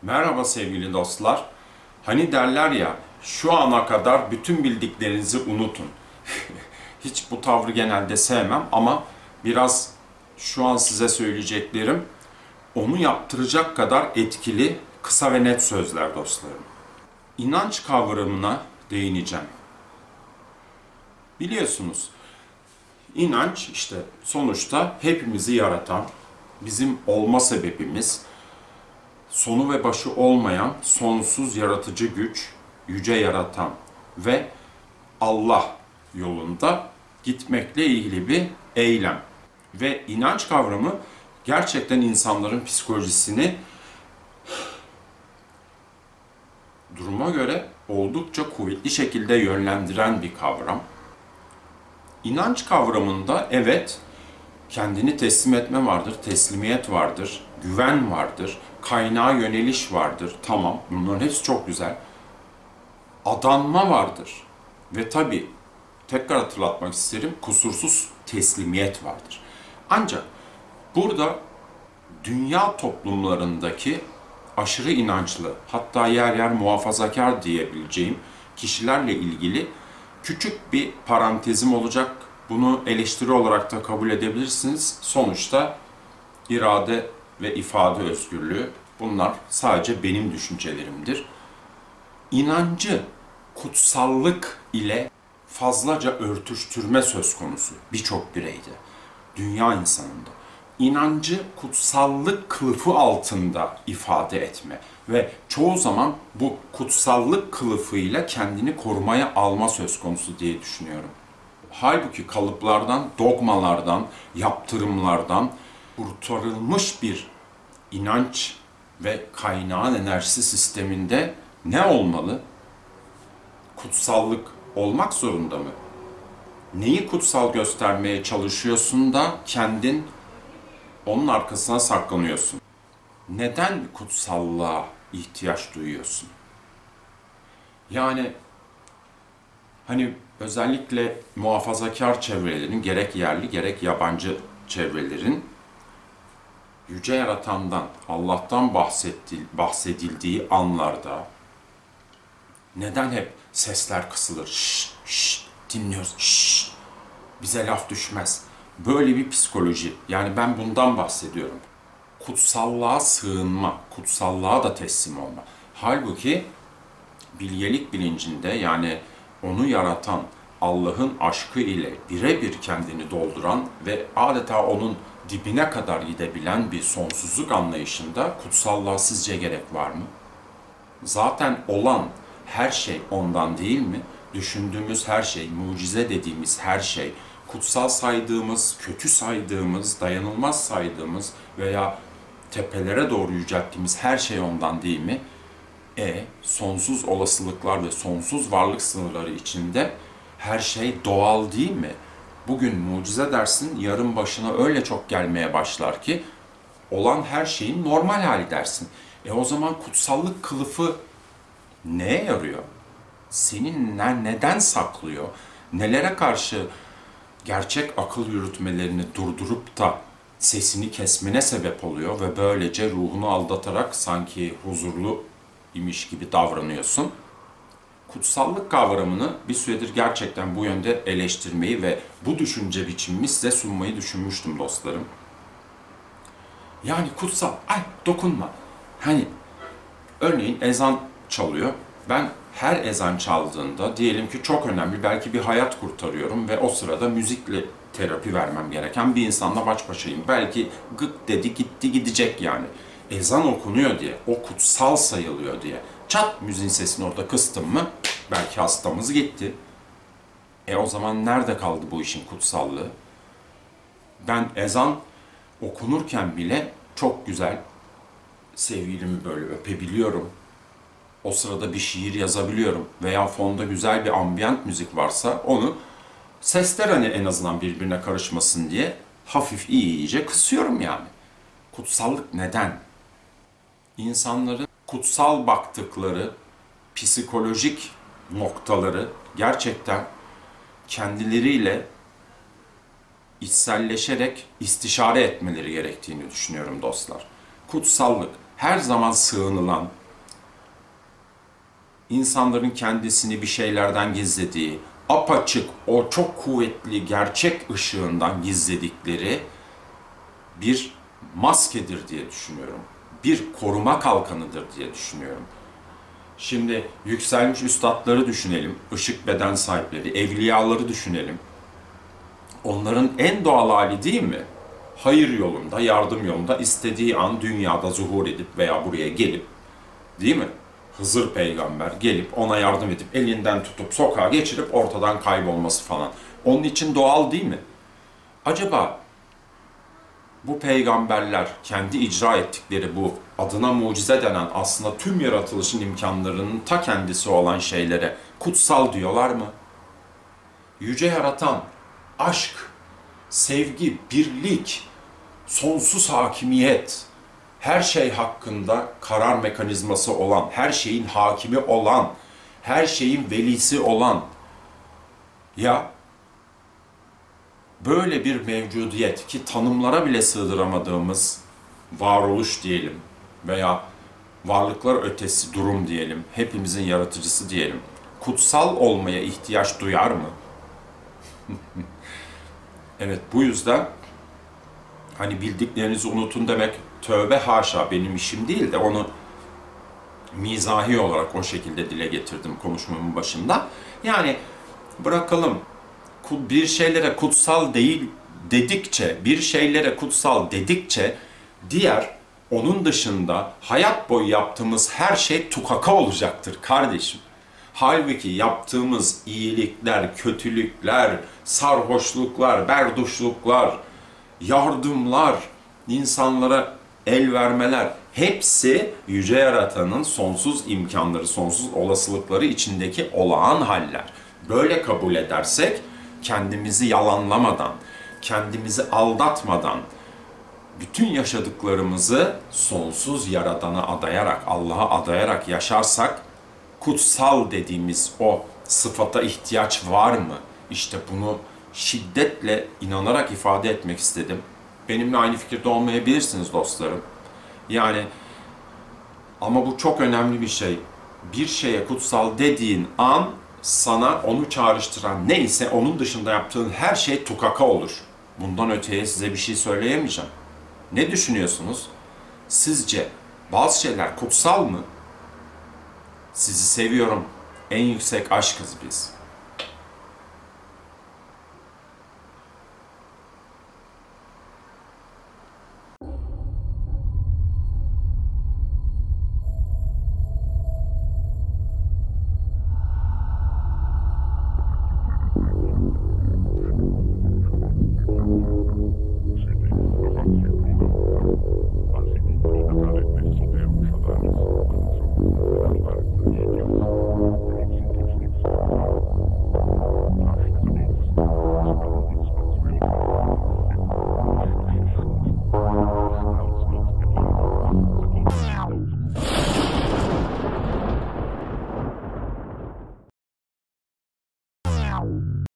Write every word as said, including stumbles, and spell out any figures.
Merhaba sevgili dostlar. Hani derler ya, şu ana kadar bütün bildiklerinizi unutun. Hiç bu tavrı genelde sevmem ama biraz şu an size söyleyeceklerim onu yaptıracak kadar etkili, kısa ve net sözler dostlarım. İnanç kavramına değineceğim. Biliyorsunuz, inanç işte sonuçta hepimizi yaratan, bizim olma sebebimiz, sonu ve başı olmayan sonsuz yaratıcı güç, yüce yaratan ve Allah yolunda gitmekle ilgili bir eylem. Ve inanç kavramı gerçekten insanların psikolojisini duruma göre oldukça kuvvetli şekilde yönlendiren bir kavram. İnanç kavramında evet, kendini teslim etme vardır, teslimiyet vardır, güven vardır, kaynağa yöneliş vardır. Tamam, bunların hepsi çok güzel. Adanma vardır. Ve tabii, tekrar hatırlatmak isterim, kusursuz teslimiyet vardır. Ancak burada dünya toplumlarındaki aşırı inançlı, hatta yer yer muhafazakar diyebileceğim kişilerle ilgili küçük bir parantezim olacak. Bunu eleştiri olarak da kabul edebilirsiniz. Sonuçta irade ve ifade özgürlüğü, bunlar sadece benim düşüncelerimdir. İnancı kutsallık ile fazlaca örtüştürme söz konusu birçok bireyde, dünya insanında. İnancı kutsallık kılıfı altında ifade etme ve çoğu zaman bu kutsallık kılıfıyla kendini korumaya alma söz konusu diye düşünüyorum. Halbuki kalıplardan, dogmalardan, yaptırımlardan kurtarılmış bir inanç ve kaynağın enerjisi sisteminde ne olmalı? Kutsallık olmak zorunda mı? Neyi kutsal göstermeye çalışıyorsun da kendin onun arkasına saklanıyorsun? Neden kutsallığa ihtiyaç duyuyorsun? Yani hani özellikle muhafazakar çevrelerin, gerek yerli gerek yabancı çevrelerin yüce yaratandan, Allah'tan bahsedildiği anlarda neden hep sesler kısılır? Şşş, şşş, dinliyoruz, şşş, bize laf düşmez. Böyle bir psikoloji, yani ben bundan bahsediyorum. Kutsallığa sığınma, kutsallığa da teslim olma. Halbuki bilgelik bilincinde, yani onu yaratan Allah'ın aşkı ile birebir kendini dolduran ve adeta onun dibine kadar gidebilen bir sonsuzluk anlayışında kutsallığa sizce gerek var mı? Zaten olan her şey ondan değil mi? Düşündüğümüz her şey, mucize dediğimiz her şey, kutsal saydığımız, kötü saydığımız, dayanılmaz saydığımız veya tepelere doğru yücelttiğimiz her şey ondan değil mi? E, sonsuz olasılıklar ve sonsuz varlık sınırları içinde her şey doğal değil mi? Bugün mucize dersin, yarın başına öyle çok gelmeye başlar ki olan her şeyin normal hali dersin. E o zaman kutsallık kılıfı neye yarıyor? Seni neden saklıyor? Nelere karşı gerçek akıl yürütmelerini durdurup da sesini kesmene sebep oluyor ve böylece ruhunu aldatarak sanki huzurlu imiş gibi davranıyorsun? Kutsallık kavramını bir süredir gerçekten bu yönde eleştirmeyi ve bu düşünce biçimimi size sunmayı düşünmüştüm dostlarım. Yani kutsal, ay dokunma. Hani örneğin ezan çalıyor. Ben her ezan çaldığında diyelim ki çok önemli, belki bir hayat kurtarıyorum ve o sırada müzikle terapi vermem gereken bir insanla baş başayım. Belki gık dedi gitti gidecek yani. Ezan okunuyor diye, o kutsal sayılıyor diye. Çat müziğin sesini orada kıstım mı belki hastamız gitti. E o zaman nerede kaldı bu işin kutsallığı? Ben ezan okunurken bile çok güzel sevgilimi böyle öpebiliyorum. O sırada bir şiir yazabiliyorum veya fonda güzel bir ambiyant müzik varsa onu sesler hani en azından birbirine karışmasın diye hafif iyi iyice kısıyorum yani. Kutsallık neden? İnsanların kutsal baktıkları psikolojik noktaları gerçekten kendileriyle içselleşerek istişare etmeleri gerektiğini düşünüyorum dostlar. Kutsallık her zaman sığınılan, insanların kendisini bir şeylerden gizlediği, apaçık o çok kuvvetli gerçek ışığından gizledikleri bir maskedir diye düşünüyorum. Bir koruma kalkanıdır diye düşünüyorum. Şimdi yükselmiş üstadları düşünelim, ışık beden sahipleri, evliyaları düşünelim. Onların en doğal hali değil mi? Hayır yolunda, yardım yolunda istediği an dünyada zuhur edip veya buraya gelip, değil mi? Hızır peygamber gelip ona yardım edip elinden tutup sokağa geçirip ortadan kaybolması falan. Onun için doğal değil mi? Acaba bu peygamberler kendi icra ettikleri bu adına mucize denen aslında tüm yaratılışın imkanlarının ta kendisi olan şeylere kutsal diyorlar mı? Yüce yaratan, aşk, sevgi, birlik, sonsuz hakimiyet, her şey hakkında karar mekanizması olan, her şeyin hakimi olan, her şeyin velisi olan, ya böyle bir mevcudiyet ki tanımlara bile sığdıramadığımız varoluş diyelim veya varlıklar ötesi durum diyelim, hepimizin yaratıcısı diyelim, kutsal olmaya ihtiyaç duyar mı? Evet, bu yüzden hani bildiklerinizi unutun demek tövbe haşa benim işim değil de onu mizahi olarak o şekilde dile getirdim konuşmamın başında. Yani bırakalım, bir şeylere kutsal değil dedikçe, bir şeylere kutsal dedikçe diğer onun dışında hayat boyu yaptığımız her şey tukaka olacaktır kardeşim. Halbuki yaptığımız iyilikler, kötülükler, sarhoşluklar, berduşluklar, yardımlar, insanlara el vermeler hepsi Yüce Yaratan'ın sonsuz imkanları, sonsuz olasılıkları içindeki olağan haller. Böyle kabul edersek kendimizi yalanlamadan, kendimizi aldatmadan, bütün yaşadıklarımızı sonsuz Yaradan'a adayarak, Allah'a adayarak yaşarsak, kutsal dediğimiz o sıfata ihtiyaç var mı? İşte bunu şiddetle inanarak ifade etmek istedim. Benimle aynı fikirde olmayabilirsiniz dostlarım. Yani ama bu çok önemli bir şey. Bir şeye kutsal dediğin an sana onu çağrıştıran neyse onun dışında yaptığın her şey tukaka olur. Bundan öteye size bir şey söyleyemeyeceğim. Ne düşünüyorsunuz? Sizce bazı şeyler kutsal mı? Sizi seviyorum. En yüksek aşkız biz.